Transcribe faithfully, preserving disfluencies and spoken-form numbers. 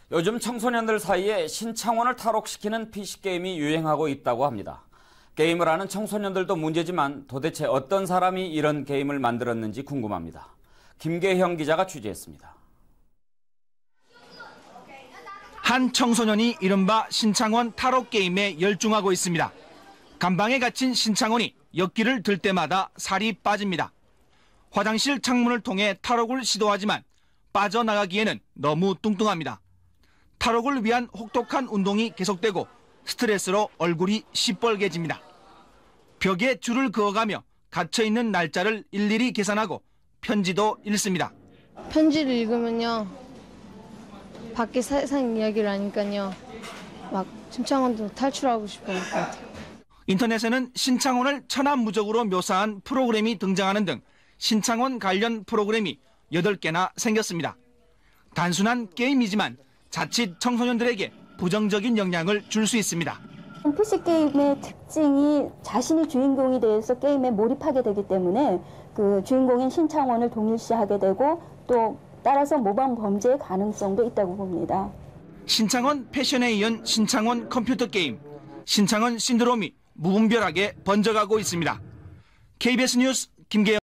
요즘 청소년들 사이에 신창원을 탈옥시키는 피씨게임이 유행하고 있다고 합니다. 게임을 하는 청소년들도 문제지만 도대체 어떤 사람이 이런 게임을 만들었는지 궁금합니다. 김계형 기자가 취재했습니다. 한 청소년이 이른바 신창원 탈옥 게임에 열중하고 있습니다. 감방에 갇힌 신창원이 역기를 들 때마다 살이 빠집니다. 화장실 창문을 통해 탈옥을 시도하지만 빠져나가기에는 너무 뚱뚱합니다. 탈옥을 위한 혹독한 운동이 계속되고 스트레스로 얼굴이 시뻘개집니다. 벽에 줄을 그어가며 갇혀있는 날짜를 일일이 계산하고 편지도 읽습니다. 편지를 읽으면요, 밖에 세상 이야기를 하니까요, 막 신창원도 탈출하고 싶은 것 같아요. 인터넷에는 신창원을 천하무적으로 묘사한 프로그램이 등장하는 등 신창원 관련 프로그램이 여덟 개나 생겼습니다. 단순한 게임이지만 자칫 청소년들에게 부정적인 영향을 줄 수 있습니다. 피씨 게임의 특징이 자신이 주인공이 돼서 게임에 몰입하게 되기 때문에 그 주인공인 신창원을 동일시하게 되고 또 따라서 모방 범죄의 가능성도 있다고 봅니다. 신창원 패션에 이은 신창원 컴퓨터 게임, 신창원 신드롬이 무분별하게 번져가고 있습니다. 케이비에스 뉴스 김계영